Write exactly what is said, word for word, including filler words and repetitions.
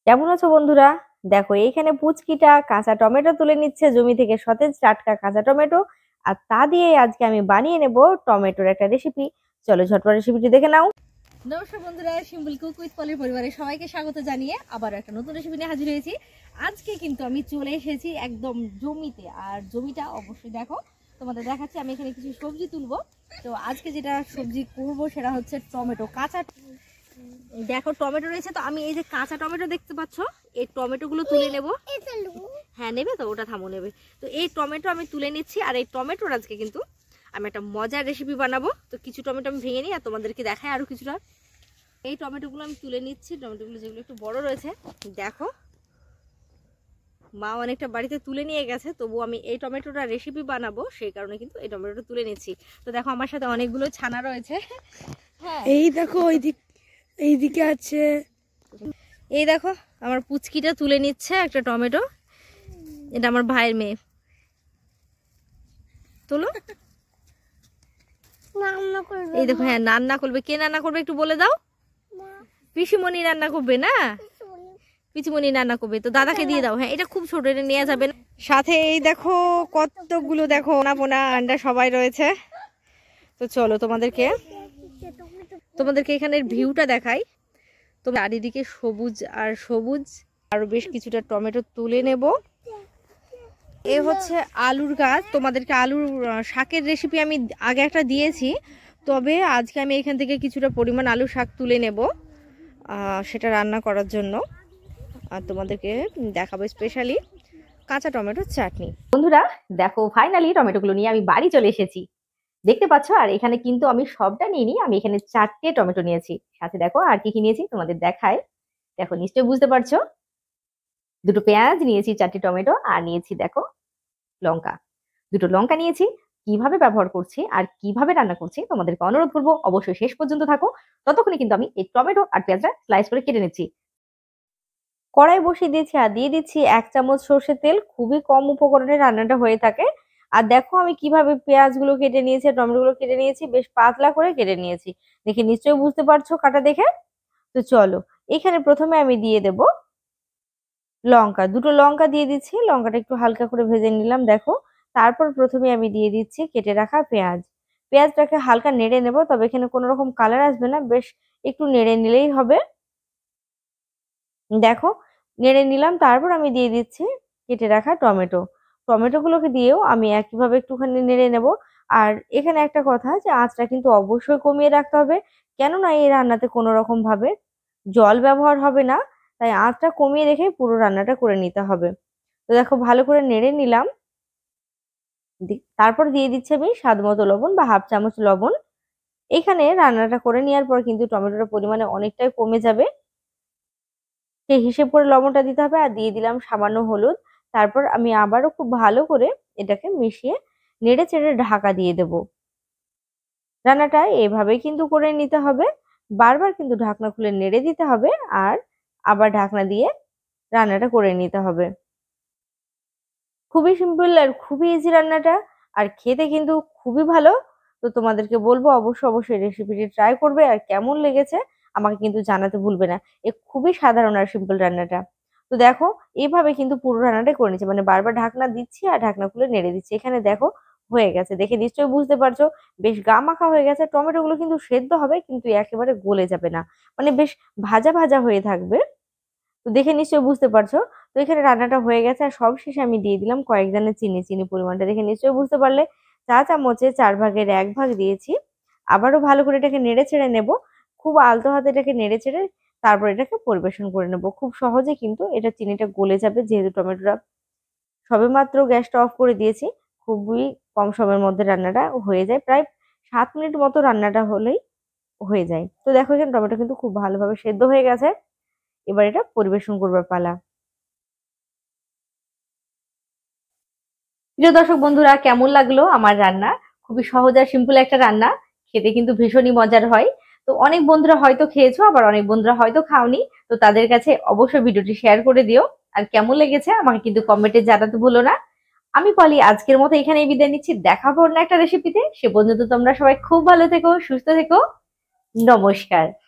কেমন আছো বন্ধুরা? দেখো এইখানে পুচকিটা কাঁচা টমেটো তুলে নিচ্ছে জমি থেকে, সতেজ টাটকা কাঁচা টমেটো। আর তা দিয়ে আজকে আমি বানিয়ে নেব টমেটোর একটা রেসিপি। চলো ঝটপট রেসিপিটি দেখে নাও। নমস্কার বন্ধুরা, সিম্পল কুক উইথ পলির পরিবারের সবাইকে স্বাগত জানিয়ে আবার একটা নতুন রেসিপি নিয়ে হাজির হয়েছি। আজকে কিন্তু আমি চলে এসেছি একদম জমিতে, আর জমিটা অবশ্যই দেখো তোমাদের দেখাচ্ছি। আমি এখানে কিছু সবজি তুলবো। তো আজকে যেটা সবজি করবো সেটা হচ্ছে টমেটো কাঁচা। দেখো টমেটো রয়েছে, তো আমি এই যে কাঁচা টমেটো দেখতে পাচ্ছ, এই টমেটো গুলো তুলে নেব। হ্যাঁ নেবে তো, ওটা থামো নেবে। তো এই টমেটো আমি তুলে নিচ্ছি, আর এই টমেটোর আজকে কিন্তু আমি একটা মজার রেসিপি বানাবো। তো কিছু টমেটো আমি ভেঙে নিই আর তোমাদেরকে দেখাই আরো কিছুটা। এই টমেটোগুলো আমি তুলে নিচ্ছি, টমেটোগুলো যেগুলো একটু বড় রয়েছে। দেখো মা অনেকটা বাড়িতে তুলে নিয়ে গেছে, তবু আমি এই টমেটোটা রেসিপি বানাবো সেই কারণে কিন্তু এই টমেটোটা তুলে নিচ্ছি। তো দেখো আমার সাথে অনেকগুলো ছানা রয়েছে। হ্যাঁ এই দেখো ওই দিক এইদিকে আছে। এই দেখো আমার পুচকিটা তুলে নিচ্ছে একটা টমেটো। এটা আমার ভাইয়ের মেয়ে। তোলো। এই দেখো, হ্যাঁ রান্না করবে। কে রান্না করবে একটু বলে দাও। পিসিমণি রান্না করবে না? পিসিমণি রান্না করবে, তো দাদাকে দিয়ে দাও। হ্যাঁ এটা খুব ছোট, এটা নেওয়া যাবে না। সাথে এই দেখো কতগুলো দেখো ওনা পোনা আন্ডা সবাই রয়েছে। তো চলো তোমাদেরকে তোমাদেরকে এখানের ভিউটা দেখাই। তো চারিদিকে সবুজ আর সবুজ, আরো বেশ কিছুটা টমেটো তুলে নেব। এ হচ্ছে আলুর গাছ। তোমাদেরকে আলুর শাকের রেসিপি আমি আগে একটা দিয়েছি, তবে আজকে আমি এখান থেকে কিছুটা পরিমাণ আলু শাক তুলে নেব সেটা রান্না করার জন্য। আর তোমাদেরকে দেখাবো স্পেশালি কাঁচা টমেটোর চাটনি। বন্ধুরা দেখো ফাইনালি টমেটোগুলো নিয়ে আমি বাড়ি চলে এসেছি, দেখতে পাচ্ছ। আর এখানে কিন্তু আমি সবটা নিইনি, আমি এখানে চারটে টমেটো নিয়েছি। সাথে দেখো আর কি কি নিয়েছি তোমাদের দেখায়। দেখো নিশ্চয়ই বুঝতে পারছো, দুটো পেঁয়াজ নিয়েছি, চারটে টমেটো, আর নিয়েছি দেখো লঙ্কা। দুটো লঙ্কা নিয়েছি। কিভাবে ব্যবহার করছি আর কিভাবে রান্না করছি তোমাদেরকে অনুরোধ করবো অবশ্যই শেষ পর্যন্ত থাকো। ততক্ষণে কিন্তু আমি এই টমেটো আর পেঁয়াজটা স্লাইস করে কেটে নিচ্ছি। কড়াই বসিয়ে দিয়েছি আর দিয়ে দিচ্ছি এক চামচ সর্ষের তেল। খুবই কম উপকরণে রান্নাটা হয়ে থাকে। আর দেখো আমি কিভাবে পেঁয়াজগুলো কেটে নিয়েছি, টমেটোগুলো কেটে নিয়েছি, বেশ পাতলা করে কেটে নিয়েছি। দেখে নিশ্চয়ই বুঝতে পারছো কাটা দেখে। তো চলো এখানে প্রথমে আমি দিয়ে দেব লঙ্কা। দুটো লঙ্কা দিয়ে দিচ্ছি, লঙ্কাটা একটু হালকা করে ভেজে নিলাম দেখো। তারপর প্রথমে আমি দিয়ে দিচ্ছি কেটে রাখা পেঁয়াজ। পেঁয়াজটাকে হালকা নেড়ে নেব, তবে এখানে কোনো রকম কালার আসবে না, বেশ একটু নেড়ে নিলেই হবে। দেখো নেড়ে নিলাম, তারপর আমি দিয়ে দিচ্ছি কেটে রাখা টমেটো। টমেটোগুলোকে দিয়েও আমি একইভাবে একটুখানি নেড়ে নেব। আর এখানে একটা কথা, যে আঁচটা কিন্তু অবশ্যই কমিয়ে রাখতে হবে, কেননা এই রান্নাতে কোনো রকম ভাবে জল ব্যবহার হবে না, তাই আঁচটা কমিয়ে রেখে পুরো রান্নাটা করে নিতে হবে। তো দেখো ভালো করে নেড়ে নিলাম। তারপর দিয়ে দিচ্ছি আমি স্বাদ মতো লবণ বা হাফ চামচ লবণ। এখানে রান্নাটা করে নেওয়ার পর কিন্তু টমেটোর পরিমাণে অনেকটাই কমে যাবে, সেই হিসেব করে লবণটা দিতে হবে। আর দিয়ে দিলাম সামান্য হলুদ। তারপর আমি আবারও খুব ভালো করে এটাকে মিশিয়ে নেড়ে চেড়ে ঢাকা দিয়ে দেব। রান্নাটা এভাবেই কিন্তু করে নিতে হবে, বারবার কিন্তু ঢাকনা খুলে নেড়ে দিতে হবে, আর আবার ঢাকনা দিয়ে রান্নাটা করে নিতে হবে। খুবই সিম্পল আর খুবই ইজি রান্নাটা, আর খেতে কিন্তু খুবই ভালো। তো তোমাদেরকে বলবো অবশ্যই অবশ্যই রেসিপিটি ট্রাই করবে, আর কেমন লেগেছে আমাকে কিন্তু জানাতে ভুলবে না। এ খুবই সাধারণ আর সিম্পল রান্নাটা। তো দেখো এইভাবে কিন্তু পুরো রান্নাটাই করে নিচ্ছি, মানে বারবার ঢাকনা দিচ্ছি আর ঢাকনা খুলে নেড়ে দিচ্ছি। এখানে দেখো হয়ে গেছে, দেখে নিশ্চয়ই বুঝতে পারছো বেশ গা মাখা হয়ে গেছে। টমেটো গুলো কিন্তু সেদ্ধ হবে, কিন্তু একেবারে গলে যাবে না, মানে বেশ ভাজা ভাজা হয়ে থাকবে। তো দেখে নিশ্চয়ই বুঝতে পারছো। তো এখানে রান্নাটা হয়ে গেছে, আর সব শেষে আমি দিয়ে দিলাম কয়েক দানা চিনি। চিনি পরিমাণটা দেখে নিশ্চয়ই বুঝতে পারলে, চা চামচে চার ভাগের এক ভাগ দিয়েছি। আবারও ভালো করে এটাকে নেড়ে ছেড়ে নেব, খুব আলতো হাতে এটাকে নেড়ে ছেড়ে তারপর এটাকে পরিবেশন করে নেব। খুব সহজে কিন্তু এটা চিনিটা গলে যাবে, যেহেতু টমেটোটা সবেমাত্র গ্যাসটা অফ করে দিয়েছি। খুবই কম সময়ের মধ্যে রান্নাটা হয়ে যায়, প্রায় সাত মিনিট মতো রান্নাটা হলেই হয়ে যায়। তো দেখো এখানে টমেটো কিন্তু খুব ভালোভাবে সেদ্ধ হয়ে গেছে। এবার এটা পরিবেশন করবার পালা। প্রিয় দর্শক বন্ধুরা, কেমন লাগলো আমার রান্না? খুবই সহজ আর সিম্পল একটা রান্না, খেতে কিন্তু ভীষণই মজার হয়। তো অনেক বন্ধুরা হয়তো খেয়েছো, আবার অনেক বন্ধুরা হয়তো খাওনি। তো তাদের কাছে অবশ্যই ভিডিওটি শেয়ার করে দিও, আর কেমন লেগেছে আমাকে কিন্তু কমেন্টে জানাতে ভুলো না। আমি পলি আজকের মতো এখানেই বিদায় নিচ্ছি, দেখা হবে অন্য একটা রেসিপিতে। সে পর্যন্ত তোমরা সবাই খুব ভালো থেকো, সুস্থ থেকো। নমস্কার।